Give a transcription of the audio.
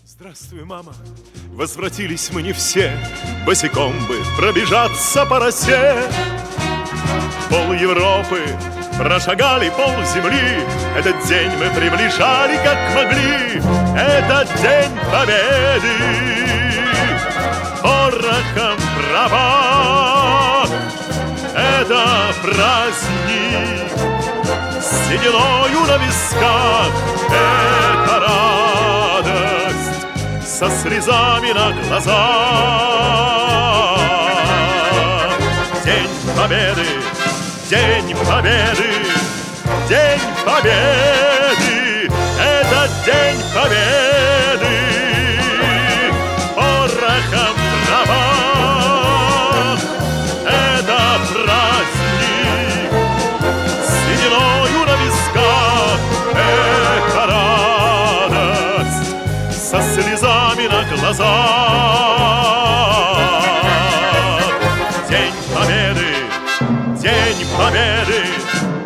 Здравствуй, мама. Возвратились мы не все, босиком бы пробежаться по росе. Пол Европы прошагали, пол земли. Этот день мы приближали, как могли. Этот день победы, порохом правах. Это праздник с сединою на висках. Это радость со слезами на глазах. День победы, день победы, день победы. Это день победы, порохом правах. Это праздник с сединою на висках. Это радость со слезами на глазах. День победы, день победы,